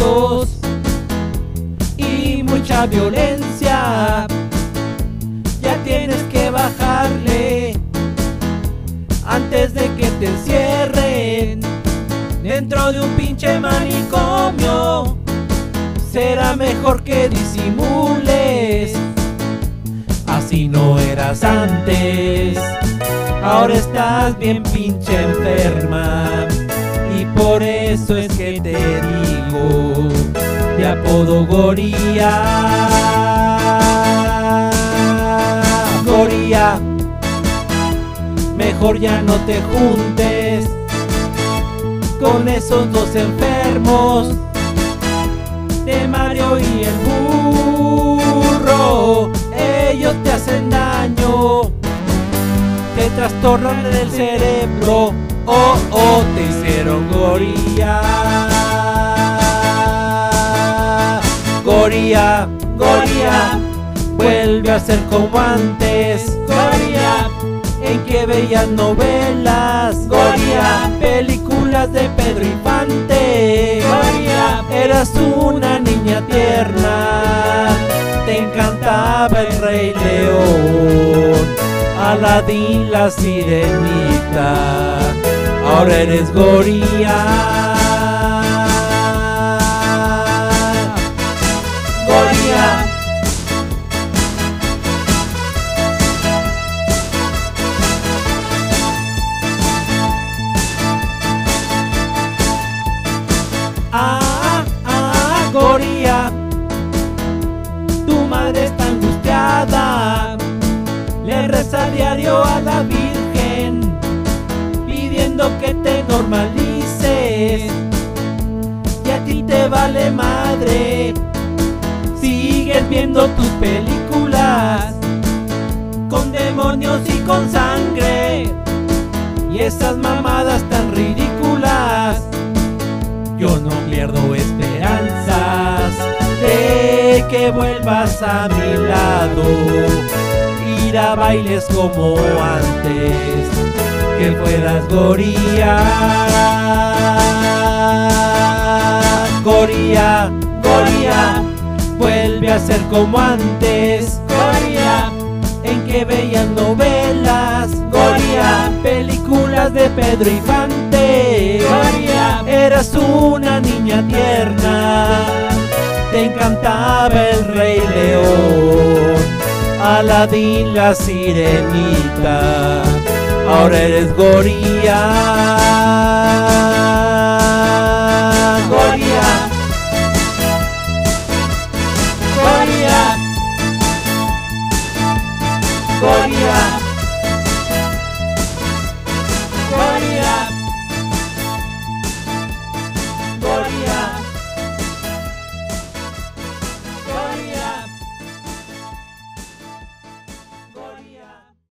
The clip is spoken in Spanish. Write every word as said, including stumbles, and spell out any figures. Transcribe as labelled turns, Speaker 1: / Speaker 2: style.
Speaker 1: gritos y mucha violencia. Ya tienes que bajarle antes de que te encierren dentro de un pinche manicomio. Será mejor que disimules, así no eras antes. Ahora estás bien pinche enferma y por eso es que te digo de apodo Gorilla. Gorilla, mejor ya no te juntes con esos dos enfermos de Mario y el burro. Ellos te hacen daño, te trastornan el cerebro. Oh, oh, te hicieron gorilla. Gorilla, gorilla, vuelve a ser como antes. Gorilla, en que veías novelas. Gorilla, películas de Pedro Infante. Gorilla, eras una niña tierna, te encantaba el Rey León, Aladín, la Sirenita. Ahora eres gorilla. Gorilla. Ah, ah, gorilla. Tu madre está angustiada, le reza diario a la Virgen pidiendo que te normalices, y a ti te vale madre. Sigues viendo tus películas con demonios y con sangre y esas mamadas tan ridículas. Yo no pierdo esperanzas de que vuelvas a mi lado, ir a bailes como antes, que fueras gorilla. Gorilla, gorilla, vuelve a ser como antes. Gorilla, en que veías novelas. Gorilla, películas de Pedro Infante. Gorilla, eras una niña tierna, te encantaba el Rey León, Aladín, la Sirenita. Ahora eres gorilla.